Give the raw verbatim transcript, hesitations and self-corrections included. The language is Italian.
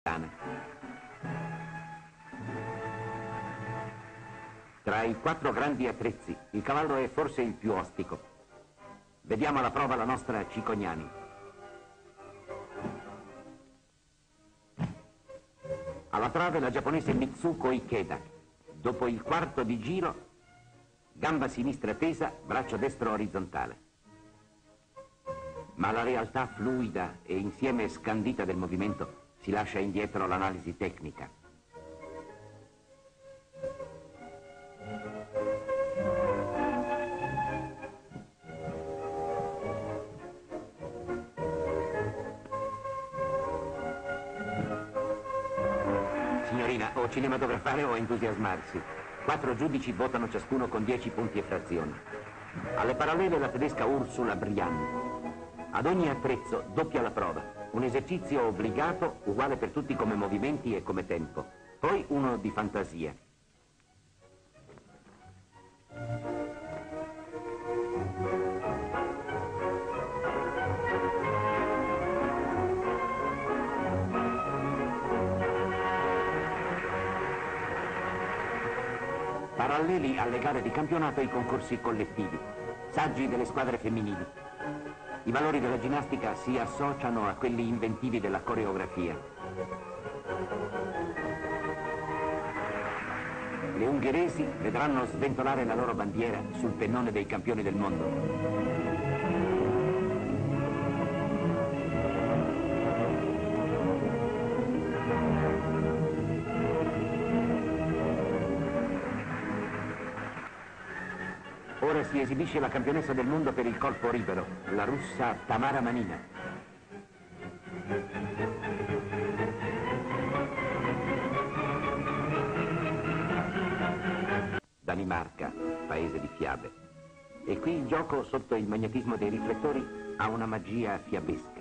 Tra i quattro grandi attrezzi, il cavallo è forse il più ostico. Vediamo alla prova la nostra Cicognani. Alla trave la giapponese Mitsuko Ikeda. Dopo il quarto di giro, gamba sinistra tesa, braccio destro orizzontale. Ma la realtà fluida e insieme scandita del movimento si lascia indietro l'analisi tecnica. Signorina, o cinematografare o entusiasmarsi. Quattro giudici votano ciascuno con dieci punti e frazioni. Alle parallele la tedesca Ursula Brian. Ad ogni attrezzo doppia la prova. Un esercizio obbligato, uguale per tutti come movimenti e come tempo. Poi uno di fantasia. Paralleli alle gare di campionato e ai concorsi collettivi. Saggi delle squadre femminili. I valori della ginnastica si associano a quelli inventivi della coreografia. Le ungheresi vedranno sventolare la loro bandiera sul pennone dei campioni del mondo. Ora si esibisce la campionessa del mondo per il colpo libero, la russa Tamara Manina. Danimarca, paese di fiabe. E qui il gioco, sotto il magnetismo dei riflettori, ha una magia fiabesca.